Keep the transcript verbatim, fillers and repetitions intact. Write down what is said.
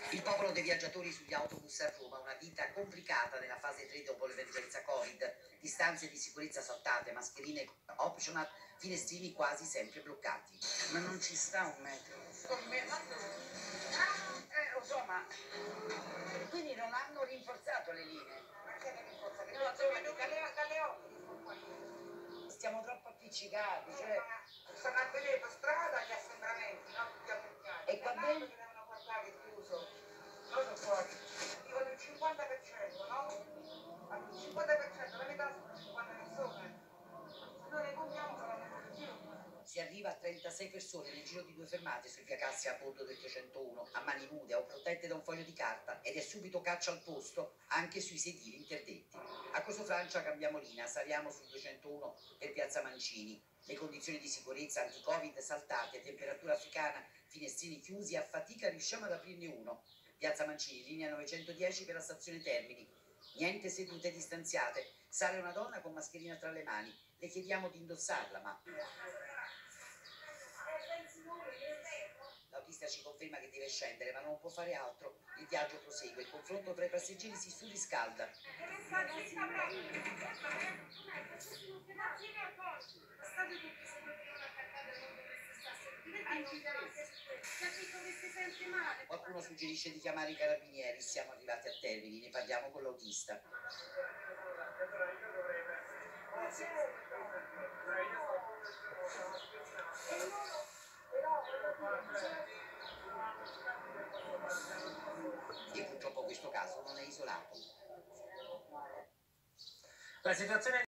Il popolo dei viaggiatori sugli autobus a Roma, una vita complicata nella fase tre dopo l'emergenza Covid, distanze di sicurezza saltate, mascherine optional, finestrini quasi sempre bloccati. Ma non ci sta un metro. Eh, lo so, ma quindi non hanno rinforzato le linee. Ma c'è da rinforzare? No, No, dalle, dalle, dalle otto. stiamo troppo appiccicati, cioè. Stanno avvenendo strada gli assembramenti, no? Tutti appiccicati. E qua dentro? Che devono guardare il chiuso. Noi sono fuori. Dicono il cinquanta per cento, no? Al cinquanta per cento, la metà sono cinquanta persone. Se noi ne contiamo saranno più. Si arriva a trentasei persone nel giro di due fermate sui via Cassia a bordo del trecentouno, a mani nude o protette da un foglio di carta, ed è subito caccia al posto anche sui sedili interdetti. A Corso Francia cambiamo linea, saliamo sul duecentouno per Piazza Mancini. Le condizioni di sicurezza anti-Covid saltate, temperatura africana, finestrini chiusi, a fatica riusciamo ad aprirne uno. Piazza Mancini, linea novecentodieci per la stazione Termini. Niente sedute distanziate. Sale una donna con mascherina tra le mani. Le chiediamo di indossarla, ma l'autista ci conferma che deve scendere, ma non può fare altro. Il viaggio prosegue, il confronto tra i passeggeri si surriscalda. Qualcuno suggerisce di chiamare i carabinieri, siamo arrivati a Termini, ne parliamo con l'autista. E purtroppo questo caso non è isolato. La situazione